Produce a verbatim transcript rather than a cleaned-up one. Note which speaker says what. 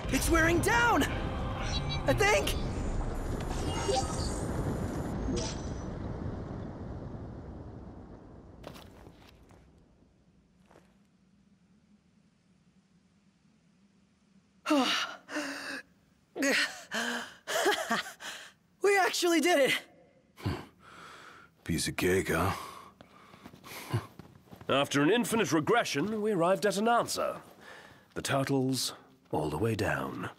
Speaker 1: It's wearing down! I think! We actually did it!
Speaker 2: Piece of cake, huh?
Speaker 3: After an infinite regression, we arrived at an answer. The turtles all the way down.